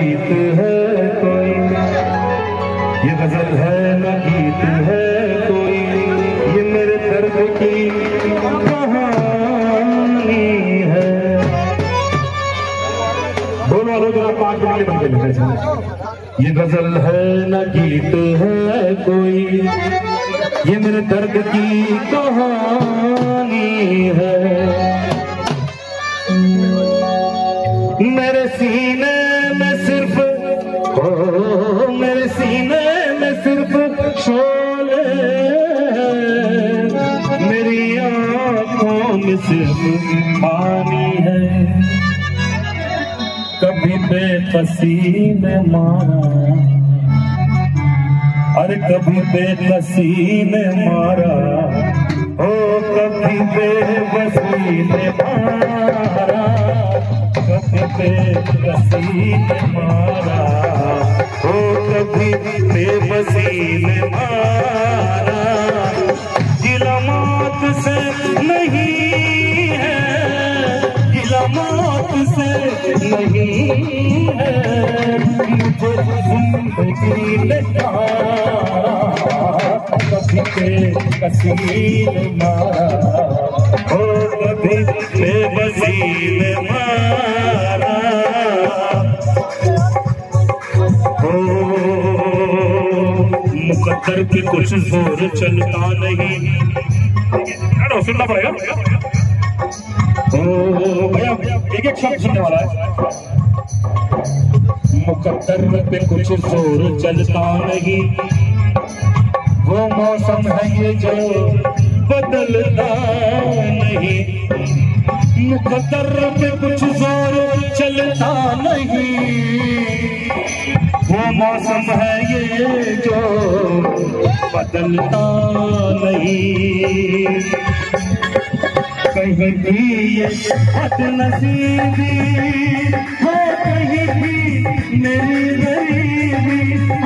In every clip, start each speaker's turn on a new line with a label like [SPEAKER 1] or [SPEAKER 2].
[SPEAKER 1] गीत है कोई, ये गजल है न गीत है कोई, ये मेरे दर्द की कहानी है। दोनों वालों जरा 5 मिनट बन के लिखे। ये गजल है न गीत है कोई, ये मेरे दर्द की कहानी है। मेरे सीने में सिर्फ मेरे सीने में सिर्फ शोले, मेरी आंखों में सिर्फ पानी है। कभी बेकसी में मारा, अरे कभी बेकसी में मारा, ओ कभी बेबसी में मारा, कभी बेबसी में मारा, ओ कभी बेबसी में मारा। गिला मौत से नहीं है, गिला मौत से नहीं है, मुझे जिंदगी ने कभी बेकसी में मारा, ओ कभी बेबसी में मारा। मुकद्दर के कुछ जोर चलता नहीं, सुनना पड़ेगा भैया, एक एक शब्द सुनने वाला है। मुकद्दर पे कुछ जोर चलता नहीं, वो मौसम है ये जो बदलता नहीं। मुकद्दर पे कुछ जोर चलता नहीं, वो मौसम है ये जो बदलता नहीं। कहीं भी ये बदनसीबी हो, कहीं भी मेरी गरीबी,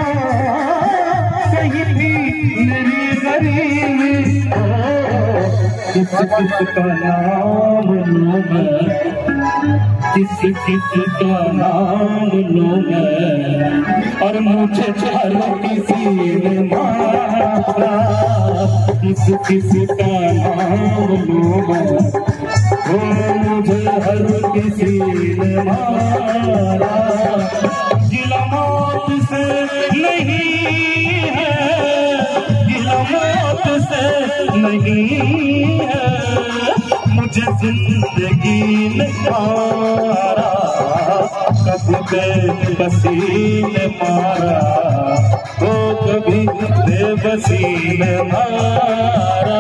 [SPEAKER 1] कहीं भी मेरी गरीबी, किस किस का नाम लूं मैं, किस किस का नाम लूं मैं, और मुझे हर किसी ने मारा, किस किस का नाम लूं मैं, वो मुझे हर किसी ने मारा। गिला मौत से नहीं है, गिला मौत से नहीं है, मुझे जिंदगी ने मारा, कभी बेबसी ने मारा, तो कभी बेबसी ने मारा।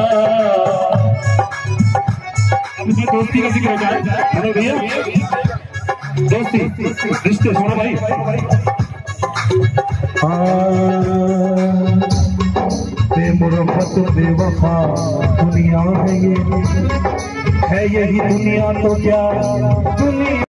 [SPEAKER 1] अब इसमें दोस्ती का जिक्र होता है भैया, दोस्ती रिश्ते सोना भाई। बेमुरफ़त बेवफा दुनिया है ये, है यही दुनिया तो क्या दुनिया।